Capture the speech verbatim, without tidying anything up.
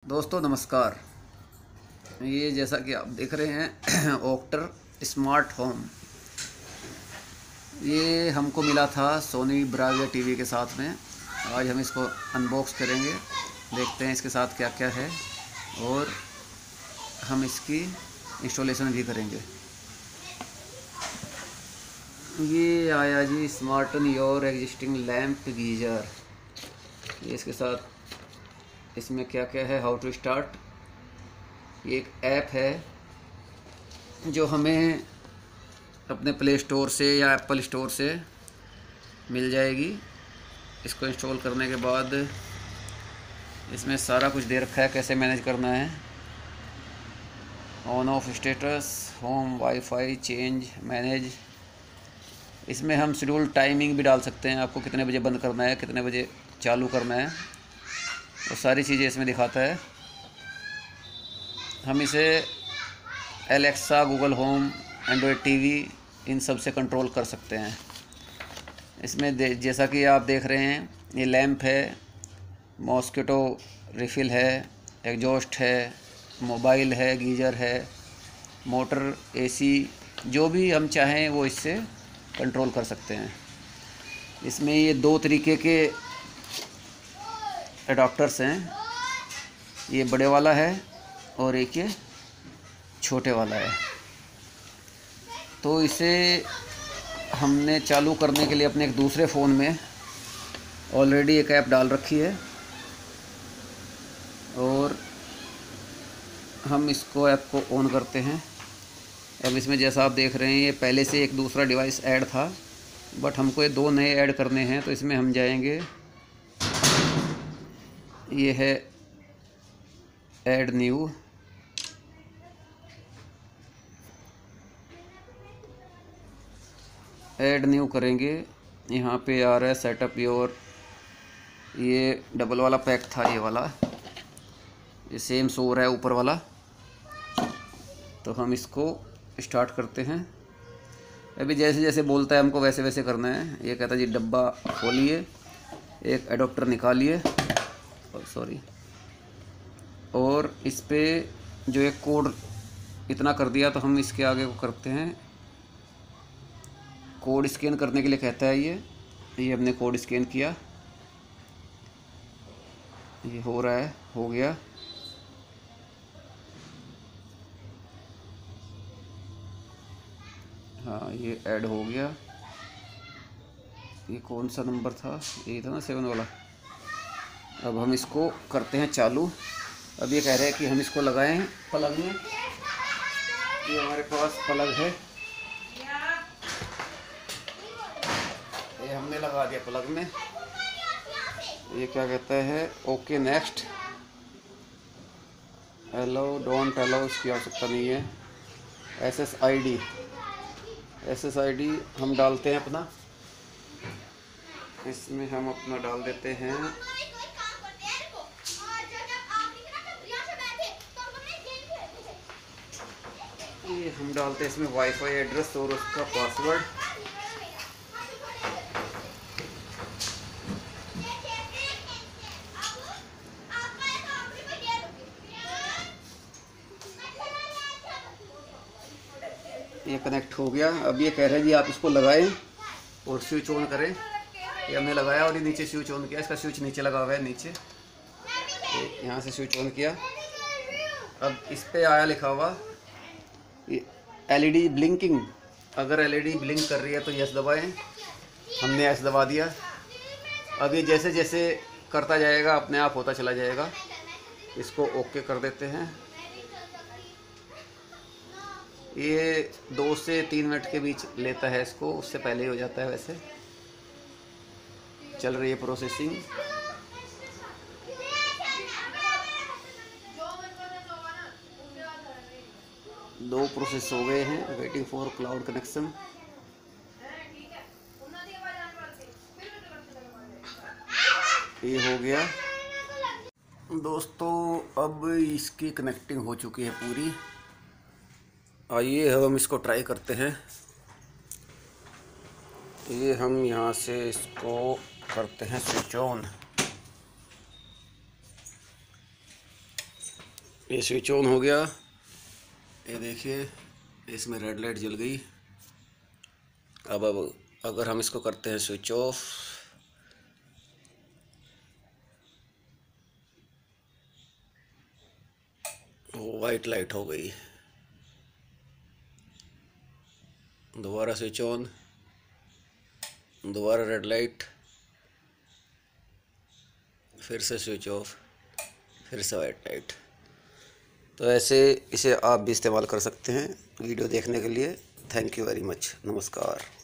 दोस्तों नमस्कार। ये जैसा कि आप देख रहे हैं ओक्टर स्मार्ट होम, ये हमको मिला था सोनी ब्राविया टीवी के साथ में। आज हम इसको अनबॉक्स करेंगे, देखते हैं इसके साथ क्या क्या है और हम इसकी इंस्टॉलेशन भी करेंगे। ये आया जी smarten your existing lamp geyser. ये इसके साथ इसमें क्या क्या है, हाउ टू स्टार्ट। ये एक ऐप है जो हमें अपने प्ले स्टोर से या एप्पल स्टोर से मिल जाएगी। इसको इंस्टॉल करने के बाद इसमें सारा कुछ दे रखा है, कैसे मैनेज करना है, on off status, home, wifi, change, manage. इसमें हम शेड्यूल टाइमिंग भी डाल सकते हैं, आपको कितने बजे बंद करना है, कितने बजे चालू करना है, वो सारी चीज़ें इसमें दिखाता है। हम इसे Alexa, Google Home, Android TV, इन सब से कंट्रोल कर सकते हैं। इसमें जैसा कि आप देख रहे हैं, ये लैंप है, मॉस्किटो रिफ़िल है, एग्जॉस्ट है, मोबाइल है, गीज़र है, मोटर, एसी, जो भी हम चाहें वो इससे कंट्रोल कर सकते हैं। इसमें ये दो तरीके के एडाप्टर्स हैं, ये बड़े वाला है और एक ये छोटे वाला है। तो इसे हमने चालू करने के लिए अपने एक दूसरे फ़ोन में ऑलरेडी एक ऐप डाल रखी है और हम इसको ऐप को ऑन करते हैं। अब इसमें जैसा आप देख रहे हैं, ये पहले से एक दूसरा डिवाइस ऐड था, बट हमको ये दो नए ऐड करने हैं। तो इसमें हम जाएंगे, ये है ऐड न्यू, ऐड न्यू करेंगे। यहाँ पे आ रहा है सेटअप योर, ये डबल वाला पैक था, ये वाला, ये सेम सो रहा है ऊपर वाला। तो हम इसको स्टार्ट करते हैं। अभी जैसे जैसे बोलता है हमको वैसे वैसे करना है। ये कहता है जी डब्बा खोलिए, एक एडाप्टर निकालिए, सॉरी, और इस पे जो एक कोड इतना कर दिया, तो हम इसके आगे को करते हैं। कोड स्कैन करने के लिए कहता है ये ये हमने कोड स्कैन किया, ये हो रहा है, हो गया। हाँ, ये ऐड हो गया। ये कौन सा नंबर था, ये था ना सेवन वाला। अब हम इसको करते हैं चालू। अब ये कह रहे हैं कि हम इसको लगाएं प्लग में। ये हमारे पास प्लग है, ये हमने लगा दिया प्लग में। ये क्या कहता है, okay next, hello, don't allow, इसकी आवश्यकता नहीं है। S S I D S S I D हम डालते हैं अपना, इसमें हम अपना डाल देते हैं। ये हम डालते हैं इसमें वाईफाई एड्रेस और उसका पासवर्ड। ये कनेक्ट हो गया। अब ये कह रहे हैं जी आप इसको लगाएं और स्विच ऑन करें। ये हमने लगाया और ये नीचे स्विच ऑन किया, इसका स्विच नीचे लगा हुआ है नीचे, यहाँ से स्विच ऑन किया। अब इस पे आया लिखा हुआ एलईडी ब्लिंकिंग। अगर एलईडी ब्लिंक कर रही है तो यस दबाएं, हमने यस दबा दिया। अब ये जैसे जैसे करता जाएगा अपने आप होता चला जाएगा। इसको ओके कर देते हैं। ये दो से तीन मिनट के बीच लेता है इसको, उससे पहले ही हो जाता है। वैसे चल रही है प्रोसेसिंग। दो प्रोसेस हो गए हैं, वेटिंग फॉर क्लाउड कनेक्शन। ये हो गया दोस्तों। अब इसकी कनेक्टिंग हो चुकी है पूरी। आइए अब हम इसको ट्राई करते हैं। ये हम यहाँ से इसको करते हैं स्विच ऑन। ये स्विच ऑन हो गया। ये देखिए इसमें रेड लाइट जल गई। अब अब अगर हम इसको करते हैं स्विच ऑफ, वो वाइट लाइट हो गई। दोबारा स्विच ऑन, दोबारा रेड लाइट, फिर से स्विच ऑफ, फिर से वाइट लाइट। तो ऐसे इसे आप भी इस्तेमाल कर सकते हैं। वीडियो देखने के लिए थैंक यू वेरी मच। नमस्कार।